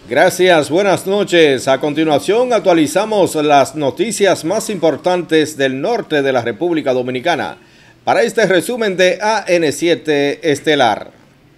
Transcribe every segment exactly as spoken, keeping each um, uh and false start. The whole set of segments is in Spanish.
Gracias, buenas noches. A continuación actualizamos las noticias más importantes del norte de la República Dominicana. Para este resumen de A N siete Estelar.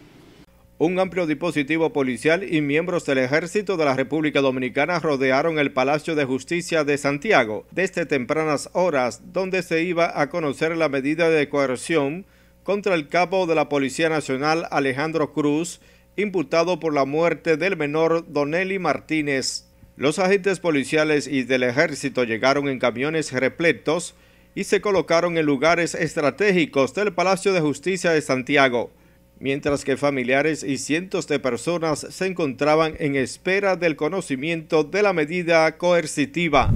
Un amplio dispositivo policial y miembros del Ejército de la República Dominicana rodearon el Palacio de Justicia de Santiago desde tempranas horas, donde se iba a conocer la medida de coerción contra el cabo de la Policía Nacional Alejandro Cruz, imputado por la muerte del menor Donely Martínez. Los agentes policiales y del ejército llegaron en camiones repletos y se colocaron en lugares estratégicos del Palacio de Justicia de Santiago, mientras que familiares y cientos de personas se encontraban en espera del conocimiento de la medida coercitiva.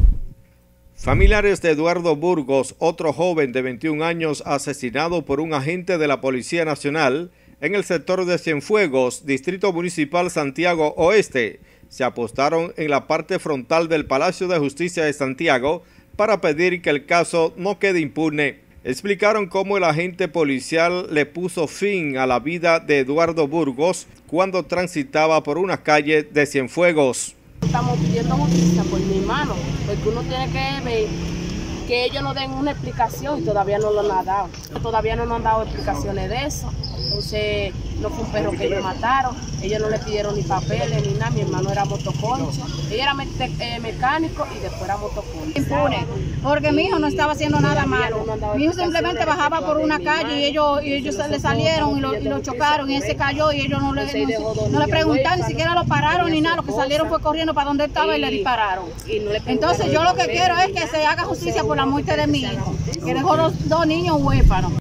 Familiares de Eduardo Burgos, otro joven de veintiún años asesinado por un agente de la Policía Nacional, en el sector de Cienfuegos, Distrito Municipal Santiago Oeste, se apostaron en la parte frontal del Palacio de Justicia de Santiago para pedir que el caso no quede impune. Explicaron cómo el agente policial le puso fin a la vida de Eduardo Burgos cuando transitaba por una calle de Cienfuegos. Estamos pidiendo justicia por mi hermano, porque uno tiene que ver que ellos nos den una explicación y todavía no lo han dado. Todavía no nos han dado explicaciones de eso. Entonces, no fue un perro que ellos mataron, ellos no le pidieron ni papeles ni nada, mi hermano era motoconcho, ella era me eh, mecánico y después era motoconcho. Impune, porque mi hijo no estaba haciendo nada malo, mi hijo simplemente bajaba por una calle y ellos, y ellos le salieron y lo, y lo chocaron y él se cayó y ellos no le, no, no le preguntaron, ni siquiera lo pararon ni nada, lo que salieron fue corriendo para donde estaba y le dispararon. Entonces yo lo que quiero es que se haga justicia por la muerte de mi hijo, que dejó dos, dos niños huérfanos.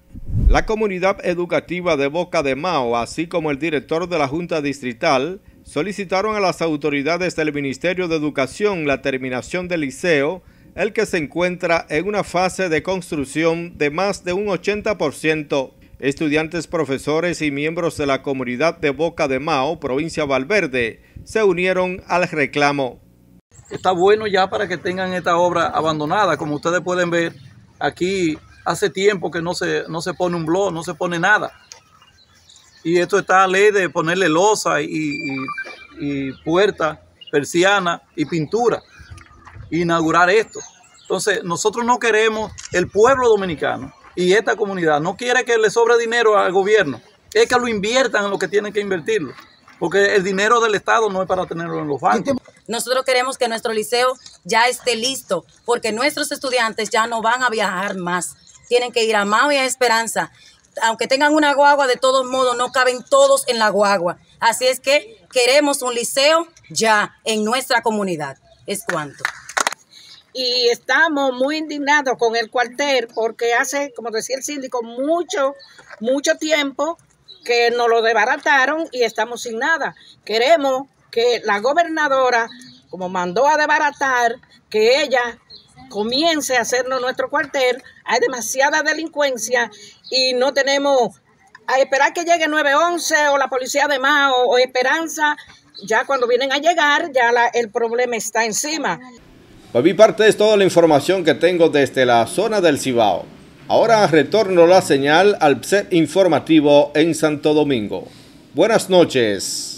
La comunidad educativa de Boca de Mao, así como el director de la Junta Distrital, solicitaron a las autoridades del Ministerio de Educación la terminación del liceo, el que se encuentra en una fase de construcción de más de un ochenta por ciento. Estudiantes, profesores y miembros de la comunidad de Boca de Mao, provincia Valverde, se unieron al reclamo. Está bueno ya para que tengan esta obra abandonada. Como ustedes pueden ver, aquí hace tiempo que no se, no se pone un blog, no se pone nada. Y esto está a ley de ponerle losa y, y, y puerta, persiana y pintura. Inaugurar esto. Entonces, nosotros no queremos, el pueblo dominicano y esta comunidad no quiere que le sobre dinero al gobierno. Es que lo inviertan en lo que tienen que invertirlo. Porque el dinero del Estado no es para tenerlo en los bancos. Nosotros queremos que nuestro liceo ya esté listo, porque nuestros estudiantes ya no van a viajar más. Tienen que ir a Mao y a Esperanza. Aunque tengan una guagua, de todos modos no caben todos en la guagua. Así es que queremos un liceo ya en nuestra comunidad. Es cuanto. Y estamos muy indignados con el cuartel porque hace, como decía el síndico, mucho, mucho tiempo que nos lo desbarataron y estamos sin nada. Queremos que la gobernadora, como mandó a desbaratar, que ella comience a hacernos nuestro cuartel. Hay demasiada delincuencia y no tenemos a esperar que llegue nueve once o la policía de Mao o Esperanza. Ya cuando vienen a llegar, ya la, el problema está encima. Por mi parte es toda la información que tengo desde la zona del Cibao. Ahora retorno la señal al set informativo en Santo Domingo. Buenas noches.